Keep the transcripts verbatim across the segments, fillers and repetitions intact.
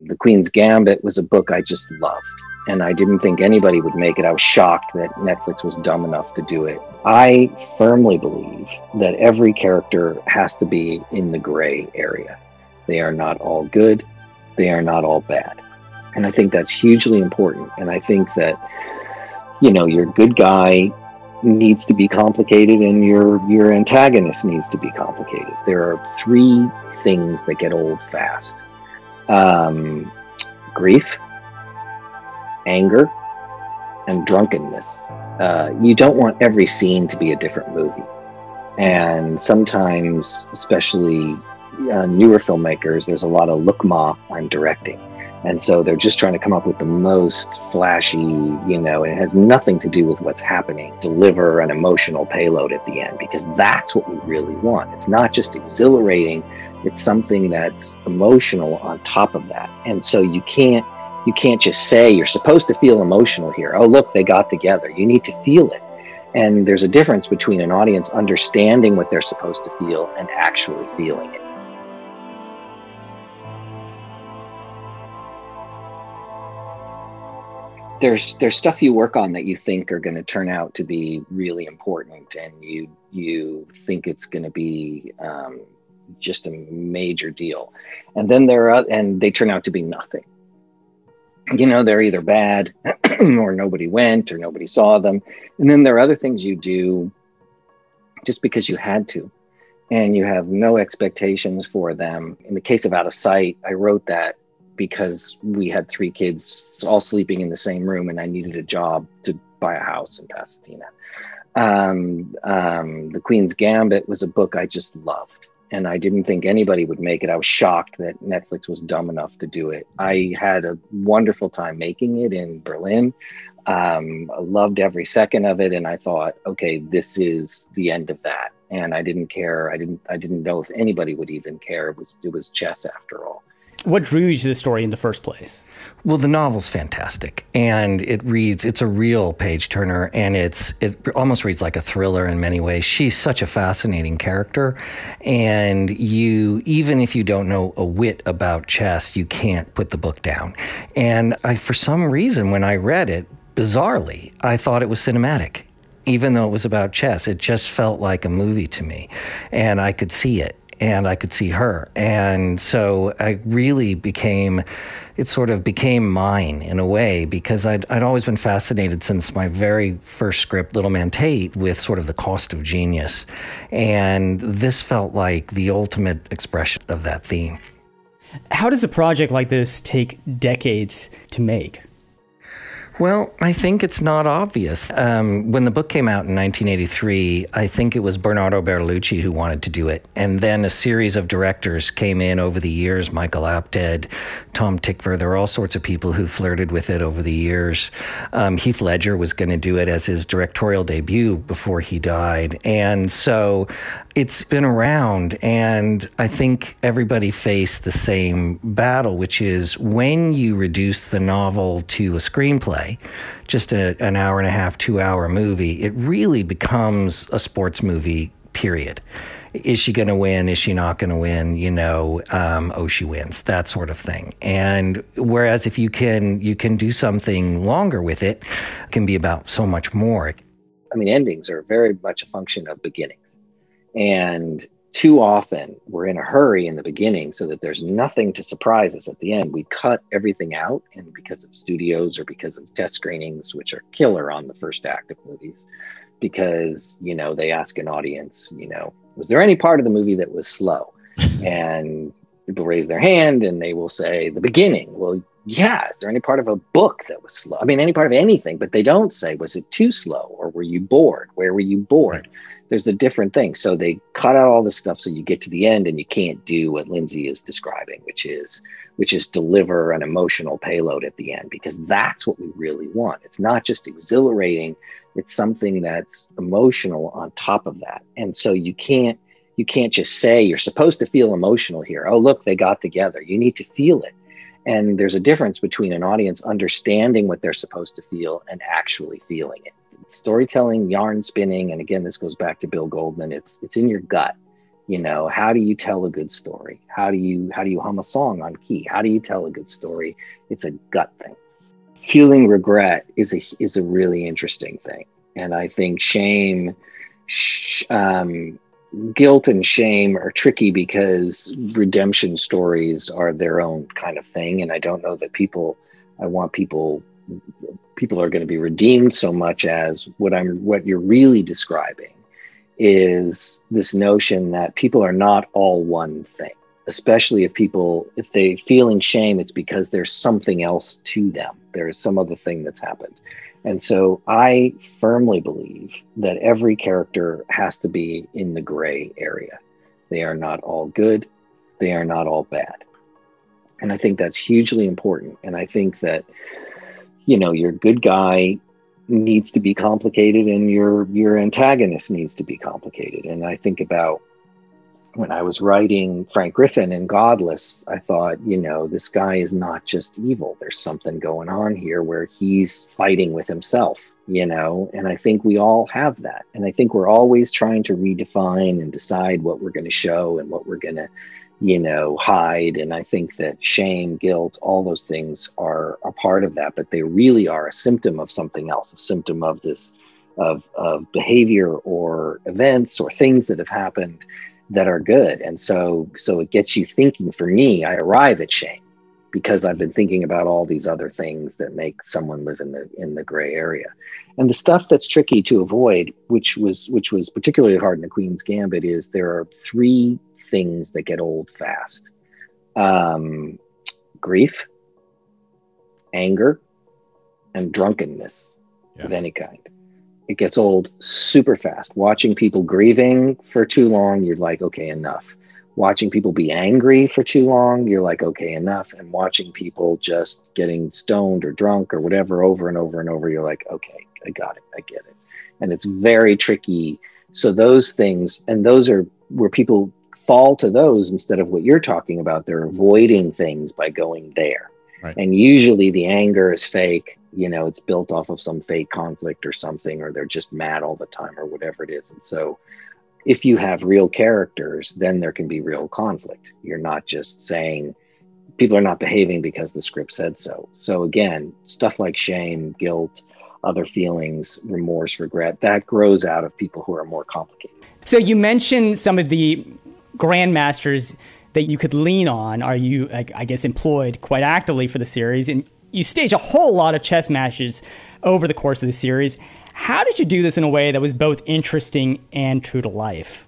The Queen's Gambit was a book I just loved, and I didn't think anybody would make it. I was shocked that Netflix was dumb enough to do it. I firmly believe that every character has to be in the gray area. They are not all good. They are not all bad. And I think that's hugely important. And I think that, you know, your good guy needs to be complicated and your your antagonist needs to be complicated. There are three things that get old fast. Um, grief, anger, and drunkenness. Uh, you don't want every scene to be a different movie. And sometimes, especially uh, newer filmmakers, there's a lot of look ma, I'm directing. And so they're just trying to come up with the most flashy, you know, it has nothing to do with what's happening, deliver an emotional payload at the end, because that's what we really want. It's not just exhilarating, it's something that's emotional on top of that. And so you can't, you can't just say you're supposed to feel emotional here. Oh, look, they got together. You need to feel it. And there's a difference between an audience understanding what they're supposed to feel and actually feeling it. There's there's stuff you work on that you think are going to turn out to be really important, and you you think it's going to be um, just a major deal, and then there are and they turn out to be nothing. You know, they're either bad or nobody went or nobody saw them, and then there are other things you do just because you had to, and you have no expectations for them. In the case of Out of Sight, I wrote that because we had three kids all sleeping in the same room and I needed a job to buy a house in Pasadena. Um, um, The Queen's Gambit was a book I just loved, and I didn't think anybody would make it. I was shocked that Netflix was dumb enough to do it. I had a wonderful time making it in Berlin. Um, I loved every second of it. And I thought, okay, this is the end of that. And I didn't care. I didn't, I didn't know if anybody would even care. It was, it was chess after all. What drew you to the story in the first place? Well, the novel's fantastic, and it reads, it's a real page turner, and it's it almost reads like a thriller in many ways. She's such a fascinating character, and you, even if you don't know a whit about chess, you can't put the book down. And I, for some reason, when I read it, bizarrely, I thought it was cinematic. Even though it was about chess, it just felt like a movie to me, and I could see it. And I could see her. And so I really became, it sort of became mine in a way, because I'd, I'd always been fascinated since my very first script, Little Man Tate, with sort of the cost of genius. And this felt like the ultimate expression of that theme. How does a project like this take decades to make? Well, I think it's not obvious. Um, when the book came out in nineteen eighty-three, I think it was Bernardo Bertolucci who wanted to do it. And then a series of directors came in over the years, Michael Apted, Tom Tykwer. There were all sorts of people who flirted with it over the years. Um, Heath Ledger was going to do it as his directorial debut before he died. And so it's been around, and I think everybody faced the same battle, which is when you reduce the novel to a screenplay, just a, an hour and a half, two hour movie, it really becomes a sports movie, period. Is she going to win? Is she not going to win? You know, um, oh, she wins, that sort of thing. And whereas if you can, you can do something longer with it, it can be about so much more. I mean, endings are very much a function of beginnings. And too often we're in a hurry in the beginning so that there's nothing to surprise us at the end. We cut everything out, and because of studios or because of test screenings, which are killer on the first act of movies, because, you know, they ask an audience, you know, was there any part of the movie that was slow? And people raise their hand and they will say the beginning. Well, yeah, is there any part of a book that was slow? I mean, any part of anything, but they don't say, was it too slow, or were you bored? Where were you bored? There's a different thing. So they cut out all this stuff so you get to the end and you can't do what Lindsay is describing, which is which is deliver an emotional payload at the end, because that's what we really want. It's not just exhilarating, it's something that's emotional on top of that. And so you can't you can't just say you're supposed to feel emotional here. Oh, look, they got together. You need to feel it. And there's a difference between an audience understanding what they're supposed to feel and actually feeling it. Storytelling, yarn spinning, and again, this goes back to Bill Goldman, it's it's in your gut. You know, how do you tell a good story? How do you how do you hum a song on key? How do you tell a good story? It's a gut thing. Feeling regret is a is a really interesting thing, and I think shame, sh- um, guilt, and shame are tricky because redemption stories are their own kind of thing, and I don't know that people. I want people. People are going to be redeemed so much as what I'm. What you're really describing is this notion that people are not all one thing, especially if people, if they feeling shame, it's because there's something else to them. There's some other thing that's happened. And so I firmly believe that every character has to be in the gray area. They are not all good. They are not all bad. And I think that's hugely important. And I think that, you know, your good guy needs to be complicated and your your antagonist needs to be complicated. And I think about when I was writing Frank Griffin in Godless, I thought, you know, this guy is not just evil. There's something going on here where he's fighting with himself, you know, and I think we all have that. And I think we're always trying to redefine and decide what we're going to show and what we're going to, you know, hide. And I think that shame, guilt, all those things are a part of that, but they really are a symptom of something else, a symptom of this, of, of behavior or events or things that have happened that are good. And so, so it gets you thinking. For me, I arrive at shame because I've been thinking about all these other things that make someone live in the, in the gray area. And the stuff that's tricky to avoid, which was, which was particularly hard in The Queen's Gambit, is there are three things that get old fast. Um, grief, anger, and drunkenness yeah. of any kind. It gets old super fast. Watching people grieving for too long, you're like, okay, enough. Watching people be angry for too long, you're like, okay, enough. And watching people just getting stoned or drunk or whatever over and over and over, you're like, okay, I got it, I get it. And it's very tricky. So those things, and those are where people fall to those instead of what you're talking about. They're avoiding things by going there. Right. And usually the anger is fake. You know, it's built off of some fake conflict or something, or they're just mad all the time or whatever it is. And so if you have real characters, then there can be real conflict. You're not just saying people are not behaving because the script said so. So again, stuff like shame, guilt, other feelings, remorse, regret, that grows out of people who are more complicated. So you mentioned some of the grandmasters that you could lean on. Are you, I guess, employed quite actively for the series? And you stage a whole lot of chess matches over the course of the series. How did you do this in a way that was both interesting and true to life?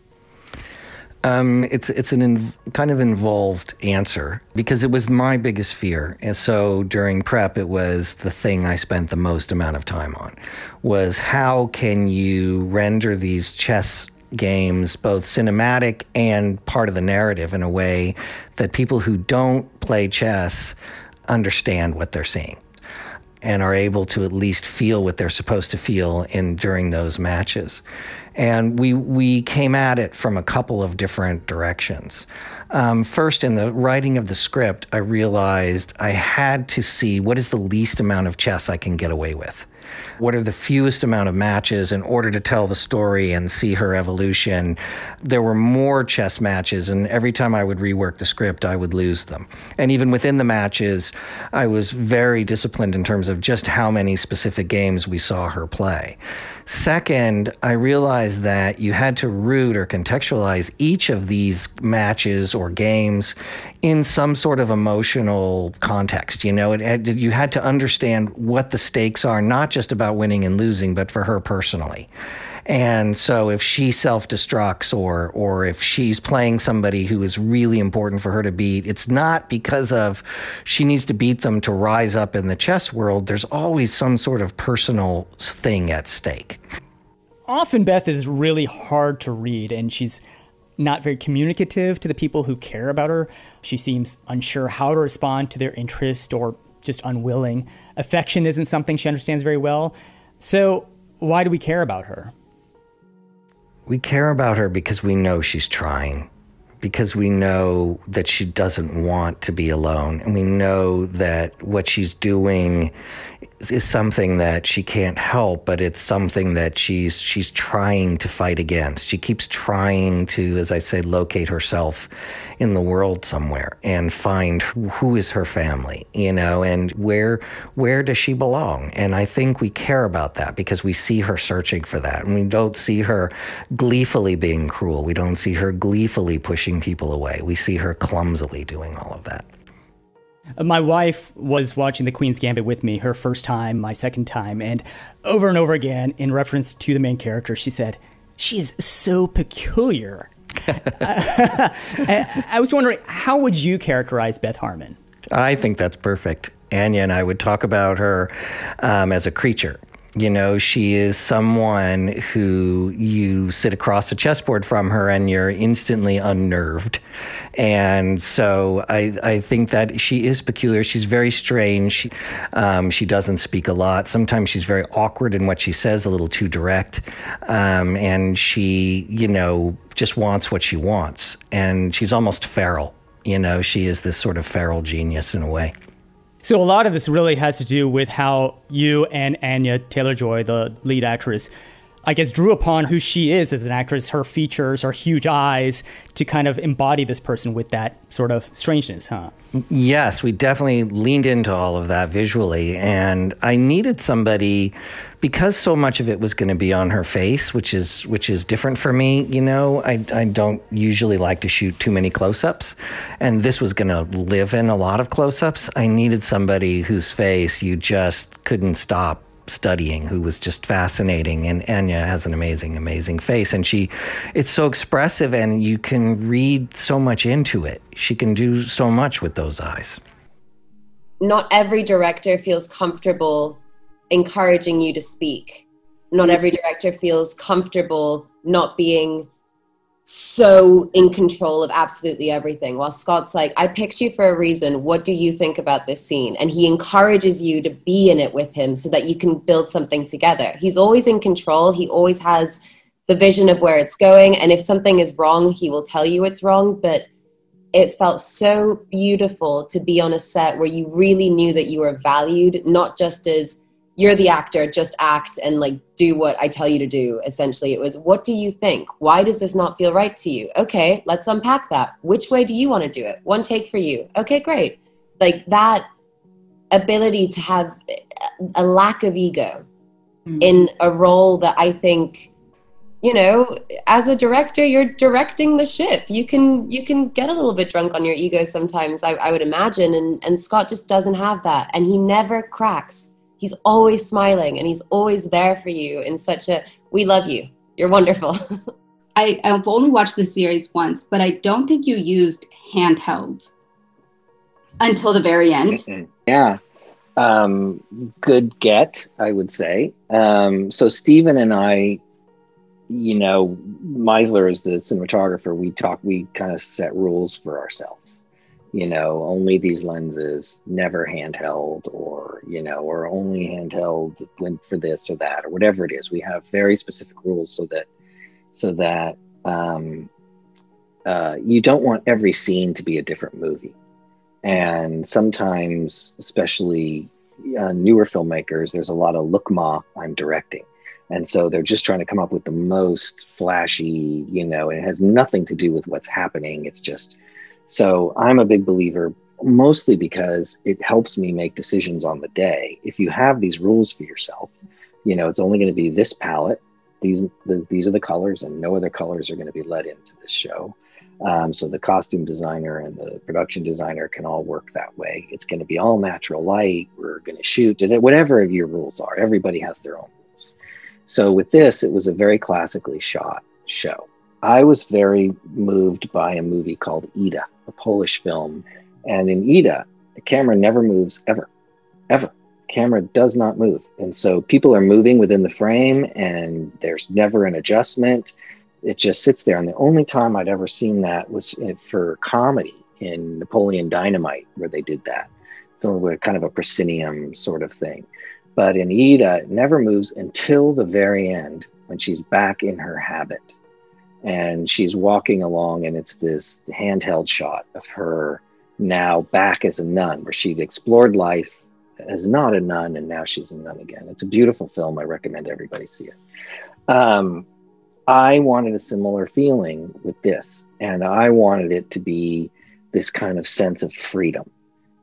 Um, it's it's an in, kind of involved answer because it was my biggest fear. And so during prep, it was the thing I spent the most amount of time on, was how can you render these chess games both cinematic and part of the narrative in a way that people who don't play chess understand what they're seeing and are able to at least feel what they're supposed to feel in during those matches. And we we came at it from a couple of different directions. Um, first, in the writing of the script, I realized I had to see what is the least amount of chess I can get away with. What are the fewest amount of matches in order to tell the story and see her evolution? There were more chess matches, and every time I would rework the script, I would lose them. And even within the matches, I was very disciplined in terms of just how many specific games we saw her play. Second, I realized that you had to root or contextualize each of these matches or games in some sort of emotional context. You know, it, it, you had to understand what the stakes are, not just about winning and losing, but for her personally. And so if she self-destructs or or if she's playing somebody who is really important for her to beat, it's not because of she needs to beat them to rise up in the chess world. There's always some sort of personal thing at stake. Often Beth is really hard to read, and she's not very communicative to the people who care about her. She seems unsure how to respond to their interest or just unwilling. Affection isn't something she understands very well. So why do we care about her? We care about her because we know she's trying, because we know that she doesn't want to be alone, and we know that what she's doing is something that she can't help, but it's something that she's she's trying to fight against. She keeps trying to, as I say, locate herself in the world somewhere and find who, who is her family, you know, and where where does she belong? And I think we care about that because we see her searching for that, and we don't see her gleefully being cruel. We don't see her gleefully pushing people away. We see her clumsily doing all of that. My wife was watching The Queen's Gambit with me, her first time, my second time, and over and over again, in reference to the main character, she said, "She is so peculiar." I, I was wondering, how would you characterize Beth Harmon? I think that's perfect. Anya and I would talk about her um, as a creature. You know, she is someone who you sit across the chessboard from her and you're instantly unnerved. And so I, I think that she is peculiar. She's very strange. She, um, she doesn't speak a lot. Sometimes she's very awkward in what she says, a little too direct. Um, and she, you know, just wants what she wants. And she's almost feral. You know, she is this sort of feral genius in a way. So a lot of this really has to do with how you and Anya Taylor-Joy, the lead actress, I guess, drew upon who she is as an actress, her features, her huge eyes, to kind of embody this person with that sort of strangeness, huh? Yes, we definitely leaned into all of that visually. And I needed somebody, because so much of it was going to be on her face, which is which is different for me. You know, I, I don't usually like to shoot too many close-ups. And this was going to live in a lot of close-ups. I needed somebody whose face you just couldn't stop studying, who was just fascinating. And Anya has an amazing, amazing face. And she, it's so expressive and you can read so much into it. She can do so much with those eyes. Not every director feels comfortable encouraging you to speak. Not every director feels comfortable not being so in control of absolutely everything. While Scott's like, I picked you for a reason. What do you think about this scene? And he encourages you to be in it with him so that you can build something together. He's always in control. He always has the vision of where it's going. And if something is wrong, he will tell you it's wrong. But it felt so beautiful to be on a set where you really knew that you were valued, not just as you're the actor, just act and like do what I tell you to do. Essentially, it was, what do you think? Why does this not feel right to you? Okay, let's unpack that. Which way do you want to do it? One take for you. Okay, great. Like that ability to have a lack of ego mm-hmm. in a role that I think, you know, as a director, you're directing the ship. You can you can get a little bit drunk on your ego sometimes, I, I would imagine. And, and Scott just doesn't have that. And he never cracks. He's always smiling and he's always there for you in such a, we love you. You're wonderful. I, I've only watched the series once, but I don't think you used handheld until the very end. Mm-hmm. Yeah. Um, good get, I would say. Um, so Stephen and I, you know, Meisler is the cinematographer. We talk, we kind of set rules for ourselves. You know, only these lenses, never handheld, or, you know, or only handheld when for this or that, or whatever it is. We have very specific rules so that, so that um, uh, you don't want every scene to be a different movie. And sometimes, especially uh, newer filmmakers, there's a lot of look ma, I'm directing. And so they're just trying to come up with the most flashy, you know, it has nothing to do with what's happening. It's just, so I'm a big believer, mostly because it helps me make decisions on the day. If you have these rules for yourself, you know, it's only going to be this palette. These, the, these are the colors and no other colors are going to be let into this show. Um, so the costume designer and the production designer can all work that way. It's going to be all natural light. We're going to shoot it, whatever your rules are. Everybody has their own rules. So with this, it was a very classically shot show. I was very moved by a movie called Ida, a Polish film. And in Ida, the camera never moves ever, ever. Camera does not move. And so people are moving within the frame and there's never an adjustment. It just sits there. And the only time I'd ever seen that was for comedy in Napoleon Dynamite, where they did that. So kind of a proscenium sort of thing. But in Ida, it never moves until the very end when she's back in her habit. And she's walking along and it's this handheld shot of her now back as a nun, where she'd explored life as not a nun, and now she's a nun again. It's a beautiful film. I recommend everybody see it. Um, I wanted a similar feeling with this, and I wanted it to be this kind of sense of freedom.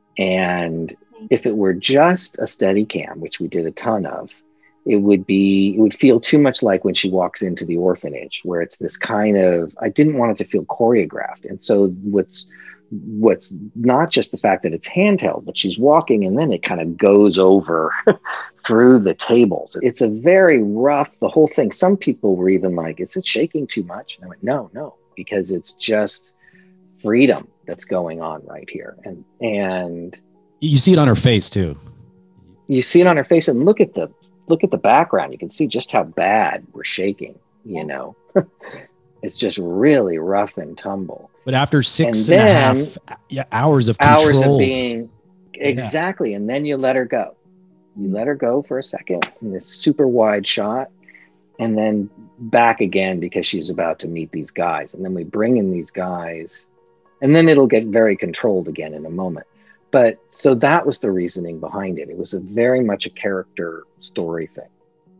And if it were just a steady cam, which we did a ton of, it would be, it would feel too much like when she walks into the orphanage, where it's this kind of, I didn't want it to feel choreographed. And so what's, what's not just the fact that it's handheld, but she's walking and then it kind of goes over through the tables. It's a very rough, the whole thing. Some people were even like, is it shaking too much? And I went, no, no, because it's just freedom that's going on right here. And, and you see it on her face too. You see it on her face, and look at the, look at the background. You can see just how bad we're shaking, you know. It's just really rough and tumble. But after six and, and a half yeah, hours of control. Hours of being, exactly. Yeah. And then you let her go. You let her go for a second in this super wide shot, and then back again because she's about to meet these guys. And then we bring in these guys, and then it'll get very controlled again in a moment. But so that was the reasoning behind it. It was a very much a character story thing.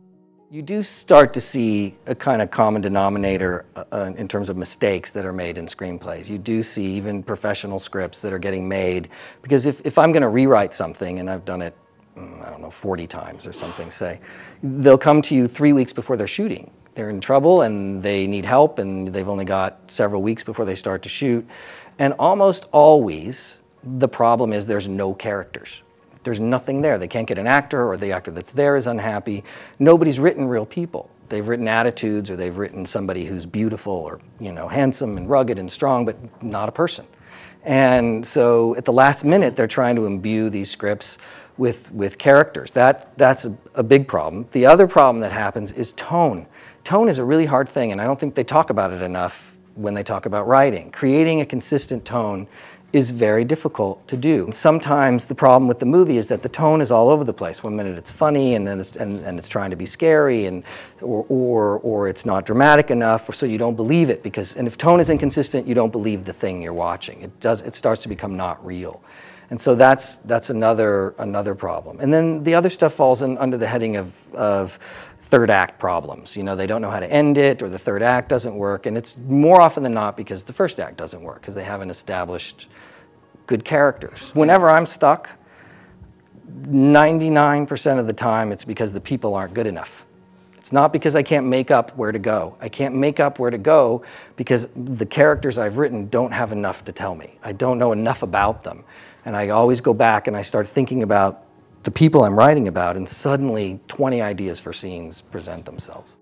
You do start to see a kind of common denominator uh, in terms of mistakes that are made in screenplays. You do see even professional scripts that are getting made, because if, if I'm going to rewrite something, and I've done it, I don't know, forty times or something, say, they'll come to you three weeks before they're shooting. They're in trouble and they need help, and they've only got several weeks before they start to shoot. And almost always, the problem is there's no characters. There's nothing there. They can't get an actor, or the actor that's there is unhappy. Nobody's written real people. They've written attitudes, or they've written somebody who's beautiful or, you know, handsome and rugged and strong, but not a person. And so at the last minute, they're trying to imbue these scripts with, with characters. That, that's a, a big problem. The other problem that happens is tone. Tone is a really hard thing, and I don't think they talk about it enough when they talk about writing. Creating a consistent tone is very difficult to do. Sometimes the problem with the movie is that the tone is all over the place. One minute it's funny, and then it's, and, and it's trying to be scary, and or, or, or it's not dramatic enough, or so you don't believe it. Because, and if tone is inconsistent, you don't believe the thing you're watching. It does. It starts to become not real. And so that's, that's another, another problem. And then the other stuff falls in under the heading of, of third act problems. You know, they don't know how to end it, or the third act doesn't work. And it's more often than not because the first act doesn't work, because they haven't established good characters. Whenever I'm stuck, ninety-nine percent of the time it's because the people aren't good enough. It's not because I can't make up where to go. I can't make up where to go because the characters I've written don't have enough to tell me. I don't know enough about them. And I always go back and I start thinking about the people I'm writing about, and suddenly twenty ideas for scenes present themselves.